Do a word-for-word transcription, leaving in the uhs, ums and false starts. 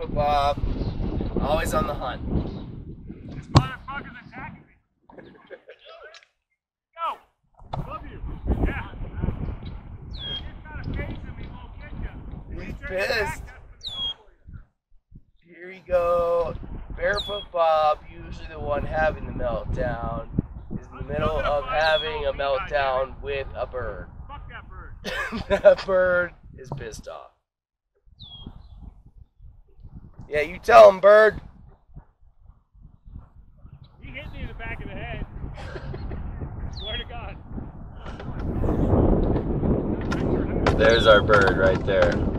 Barefoot Bob, always on the hunt. This motherfucker's attacking me. Go! Love you. Yeah. He's got a face and he won't get you. He's Turn your back, pissed. that's what's going for you. Here we go. Barefoot Bob, usually the one having the meltdown, is in the middle of having a meltdown with a bird. Fuck that bird. That bird is pissed off. Yeah, you tell him, bird. He hit me in the back of the head. Swear to God. There's our bird right there.